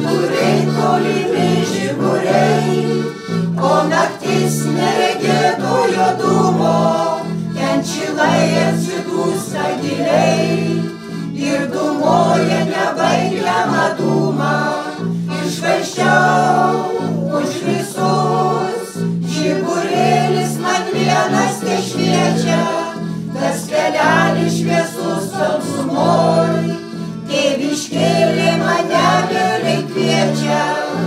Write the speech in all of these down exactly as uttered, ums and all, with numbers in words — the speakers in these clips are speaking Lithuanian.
žiburiai, tolimi žiburiai, o naktis neregėto juodumo, ten čilai atsidūsta giliai ir dūmoja nebaigiamą dūmą. Išvaiščiau už visus, žiburėlis man vienas te šviečia, tas kelelis šviesus tamsumoj, tėviškėlė mane vėliai kviečia.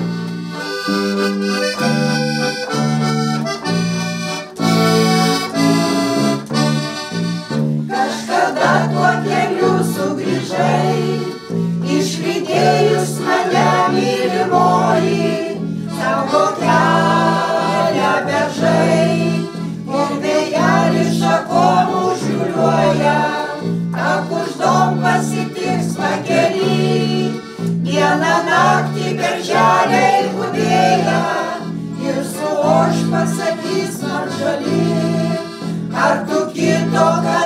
Kažkada tuo keliu sugrįžai, išlydėjus mane mylimoji, savo kelią beržai, ir vėjelis šakom užliuoja, ką kuždom pasitiks pakelį, dieną naktį berželiai budėja, ir su oš pasakys man žali, ar tu kito ką